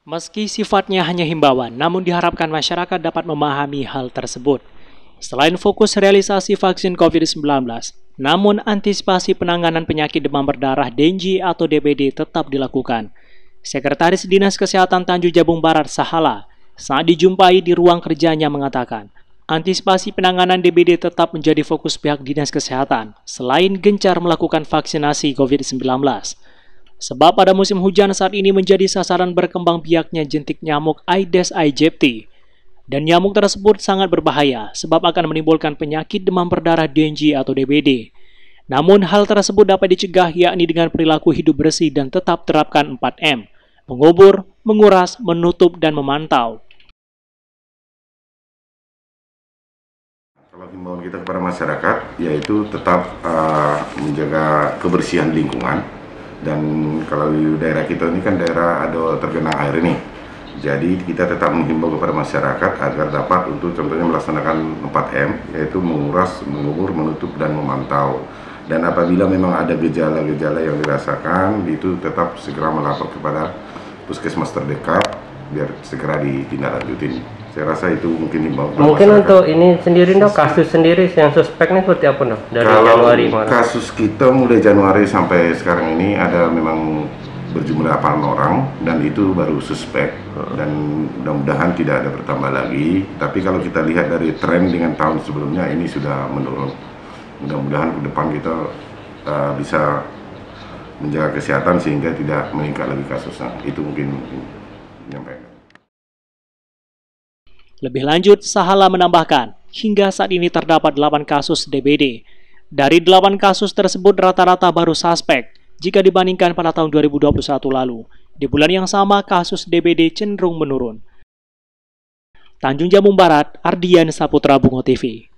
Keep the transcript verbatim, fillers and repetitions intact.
Meski sifatnya hanya himbauan, namun diharapkan masyarakat dapat memahami hal tersebut. Selain fokus realisasi vaksin covid sembilan belas, namun antisipasi penanganan penyakit demam berdarah Dengue atau D B D tetap dilakukan. Sekretaris Dinas Kesehatan Tanjung Jabung Barat Sahala saat dijumpai di ruang kerjanya mengatakan, antisipasi penanganan D B D tetap menjadi fokus pihak Dinas Kesehatan selain gencar melakukan vaksinasi covid sembilan belas. Sebab pada musim hujan saat ini menjadi sasaran berkembang biaknya jentik nyamuk Aedes aegypti. Dan nyamuk tersebut sangat berbahaya sebab akan menimbulkan penyakit demam berdarah Dengue atau D B D. Namun hal tersebut dapat dicegah yakni dengan perilaku hidup bersih dan tetap terapkan empat M. Mengubur, menguras, menutup, dan memantau. Kalau himbauan kita kepada masyarakat yaitu tetap uh, menjaga kebersihan lingkungan. Dan kalau di daerah kita ini kan daerah ada tergenang air ini, jadi kita tetap menghimbau kepada masyarakat agar dapat untuk contohnya melaksanakan empat M, yaitu menguras, mengubur, menutup, dan memantau. Dan apabila memang ada gejala-gejala yang dirasakan, itu tetap segera melapor kepada puskesmas terdekat biar segera ditindaklanjutin. Saya rasa itu mungkin himbau. Mungkin masyarakat. Untuk ini sendiri dok, kasus sendiri yang suspeknya seperti apa dok? Dari Kalau Januari mana? Kasus kita mulai Januari sampai sekarang ini ada memang berjumlah delapan orang dan itu baru suspek hmm. dan mudah-mudahan tidak ada bertambah lagi. Tapi kalau kita lihat dari tren dengan tahun sebelumnya ini sudah menurun. Mudah-mudahan ke depan kita uh, bisa menjaga kesehatan sehingga tidak meningkat lagi kasusnya. Itu mungkin menyampaikan. Lebih lanjut, Sahala menambahkan, hingga saat ini terdapat delapan kasus D B D. Dari delapan kasus tersebut rata-rata baru suspek jika dibandingkan pada tahun dua ribu dua puluh satu lalu. Di bulan yang sama, kasus D B D cenderung menurun. Tanjung Jabung Barat, Ardian Saputra, Bungo T V.